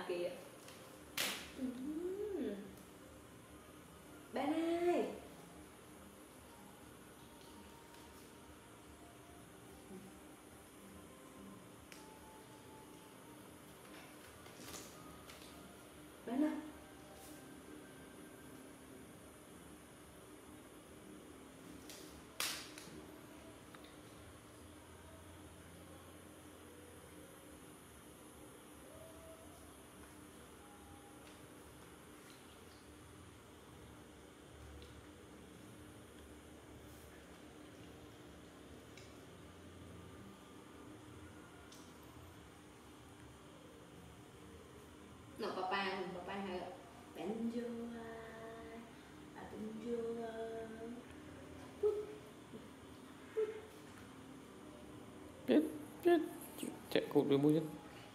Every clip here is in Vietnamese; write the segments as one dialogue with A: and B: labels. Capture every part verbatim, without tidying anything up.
A: kìa. Bạn ơi. Bạn ơi. Nó papa, papa hay Benjo, à Benjo.
B: Biết, biết, chạy cột với mũi chứ.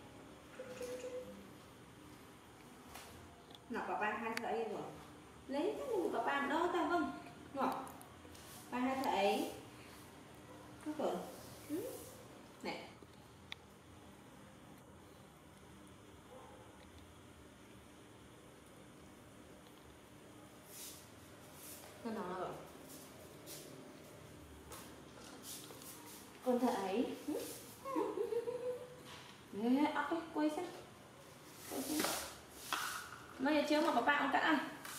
A: Nó papa hai thấy rồi. Lấy cái này papa đâu ta vâng. Ngọt. Papa hai thấy. Có rồi. Nè. Nó nói rồi. Con thấy. Nè, ốc ấy, quay xem. Quay xem. Bây giờ chưa mà bà bạn cả ăn.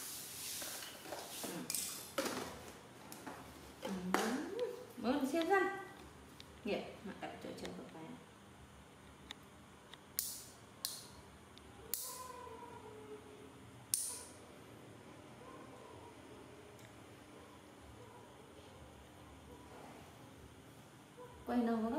A: Mới được xem răng. Nghiệt, mà cạnh chỗ chân bà bạn. Quay đâu đó.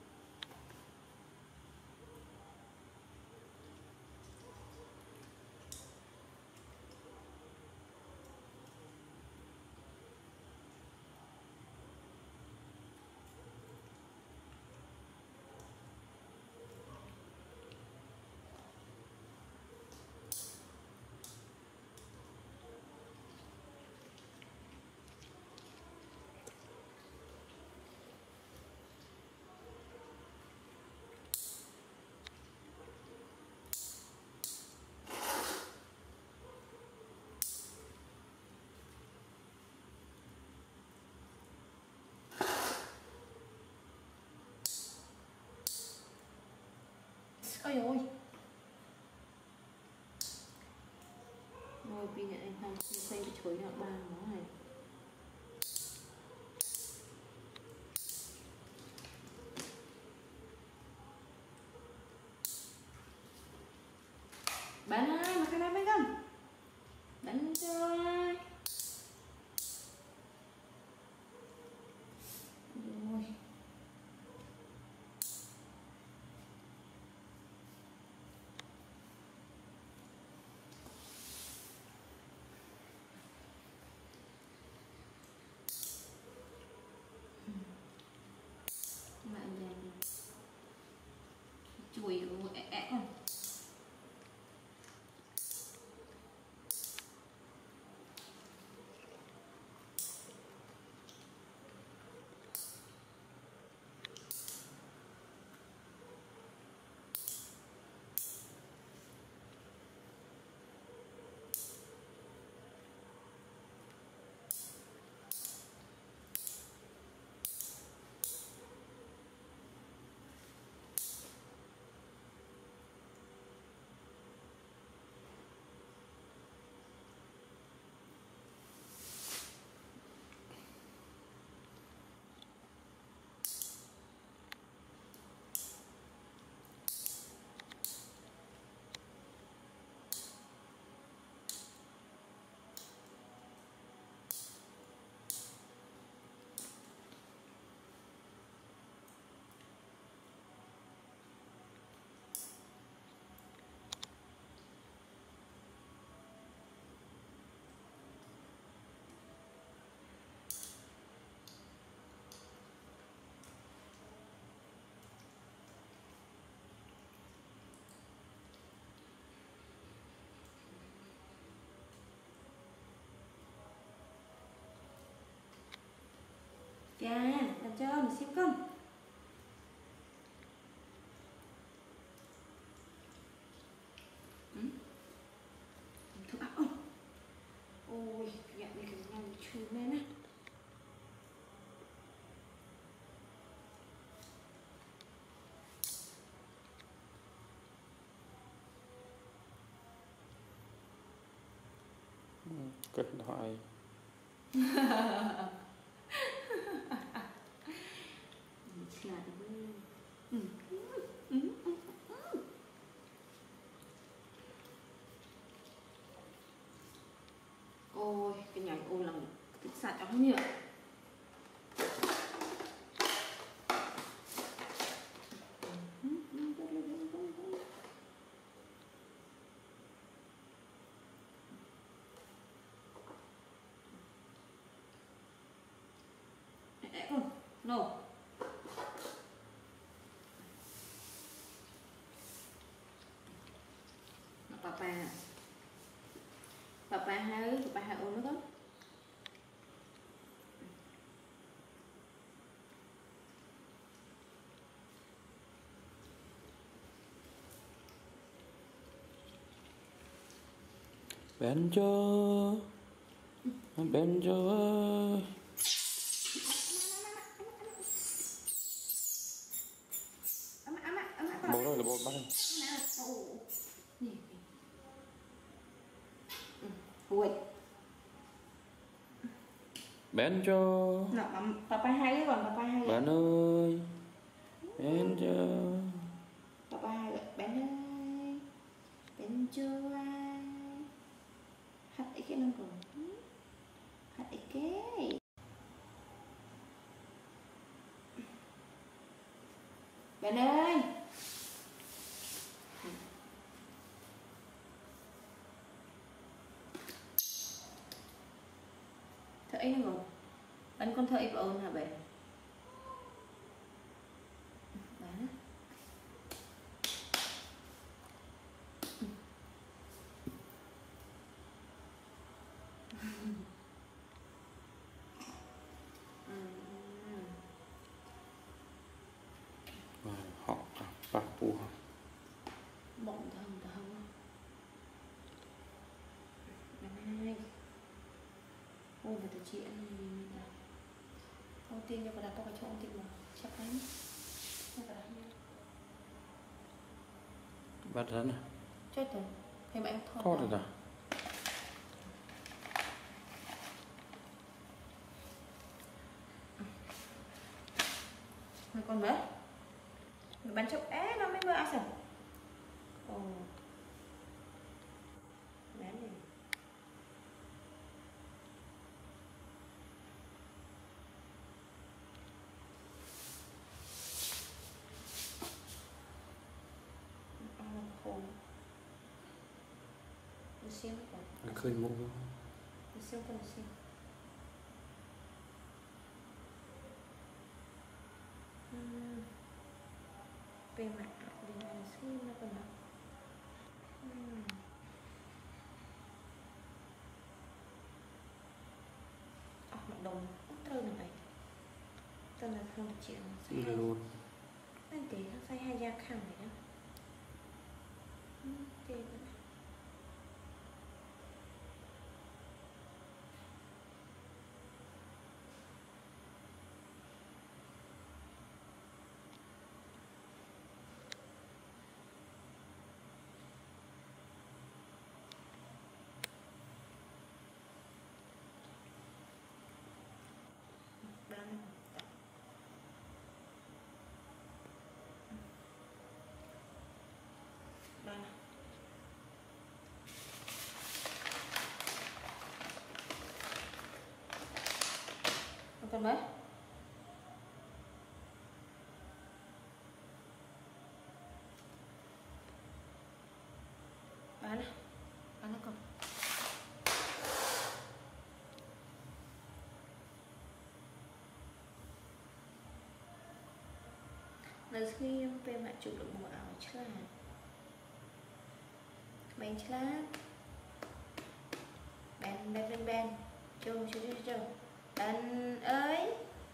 A: Ôi ôi. Rồi pin này anh không xây cái chuối nó ba nó này. Bạn ơi, mà cái này bên không? Bạn ơi. Rồi. Mà anh dành đi. Chuối của ẹ ẹ không? Chà, làm cho mình xếp con.
B: Cái thoại.
A: Ôi, cái nhảy ôi là cái sạch áo nhựa. No. Papa. Papa hai, papa hai ôn nữa đó.
B: Benjo. Benjo ơi. Bố rồi là bố bắt đi.
A: Ui.
B: Benjo.
A: Nào, papa hai cái còn papa hai.
B: Bạn ơi. Benjo.
A: Papa hai vậy, bạn ơi. Benjo ơi. Hát ấy cái nó còn. Hát ấy cái. Bạn ơi. Thợ ấy nó ngủ. Bạn con thợ ấy vào ôn hả bạn? Bạn
B: Họ và phù hợp.
A: bỗng thầm thầm. Bạn ơi. Ôi mà tụi chị ăn gì nè. Ông tiên cho bà đặt tôi cho ông tiên mà chắc lắm.
B: Bắt rắn à?
A: Chết rồi. Hay mà em thon.
B: Có được à?
A: Mày còn mấy? Mày bắn chốc é nó mới vừa ăn sao? Ồ. Bán đi. Ăn khô. Nó xiên còn.
B: Nó khơi mũ.
A: Nó xiên còn xiên. Về mặt đi làm xiên nó còn nào. Ốc mặt đồng ốc trơn này. Tên là không được chịu.
B: Đi luôn.
A: Anh tí nó xoay hai da khăn này đó. Tí nữa. Đang đây nè. Còn mấy? Bán nè. Bán nó còn. Nơi khi em về mặt chụp được một ảo chứ là bánh chứ là bạn bạn bạn bạn chú chú chú chú bạn ơi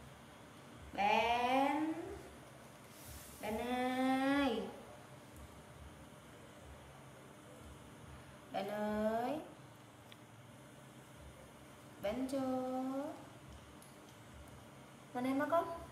A: bạn bạn ơi bạn ơi bạn cho bạn em má con